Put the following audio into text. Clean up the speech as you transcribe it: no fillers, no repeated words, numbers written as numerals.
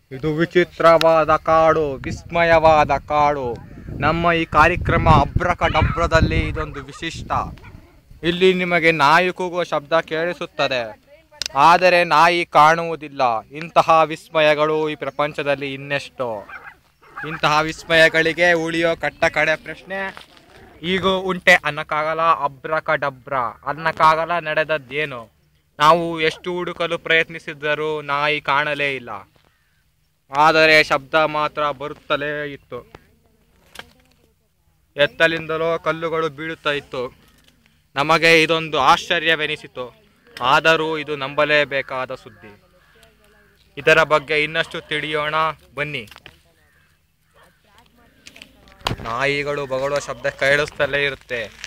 ಇದು ವಿಚಿತ್ರವಾದ ಕಾಡು, ವಿಸ್ಮಯವಾದ ಕಾಡು. ನಮ್ಮ ಈ ಕಾರ್ಯಕ್ರಮ ಅಬ್ರಕಡಬ್ರದಲ್ಲಿ ಇದೊಂದು ವಿಶಿಷ್ಟ. ಇಲ್ಲಿ ನಿಮಗೆ ನಾಯಿ ಕೂಗುವ ಶಬ್ದ ಕೇಳಿಸುತ್ತದೆ, ಆದರೆ ನಾಯಿ ಕಾಣುವುದಿಲ್ಲ. ಇಂತಹ ವಿಸ್ಮಯಗಳು ಈ ಪ್ರಪಂಚದಲ್ಲಿ ಇನ್ನೆಷ್ಟು. ಇಂತಹ ವಿಸ್ಮಯಗಳಿಗೆ ಉಳಿಯೋ ಕಟ್ಟ ಕಡೆ ಪ್ರಶ್ನೆ, ಈಗ ಉಂಟೆ ಅನ್ನಕ್ಕಾಗಲ್ಲ, ಅಬ್ರಕಡಬ್ರ ಅನ್ನಕ್ಕಾಗಲ್ಲ. ನಡೆದದ್ದೇನು? ನಾವು ಎಷ್ಟು ಹುಡುಕಲು ಪ್ರಯತ್ನಿಸಿದರೂ ನಾಯಿ ಕಾಣಲೇ ಇಲ್ಲ, ಆದರೆ ಶಬ್ದ ಮಾತ್ರ ಬರುತ್ತಲೇ ಇತ್ತು. ಎತ್ತಲಿಂದಲೋ ಕಲ್ಲುಗಳು ಬೀಳುತ್ತಾ ಇತ್ತು. ನಮಗೆ ಇದೊಂದು ಆಶ್ಚರ್ಯವೆನಿಸಿತು, ಆದರೂ ಇದು ನಂಬಲೇಬೇಕಾದ ಸುದ್ದಿ. ಇದರ ಬಗ್ಗೆ ಇನ್ನಷ್ಟು ತಿಳಿಯೋಣ ಬನ್ನಿ. ನಾಯಿಗಳು ಬಗಳುವ ಶಬ್ದ ಕೇಳಿಸ್ತಲೇ ಇರುತ್ತೆ.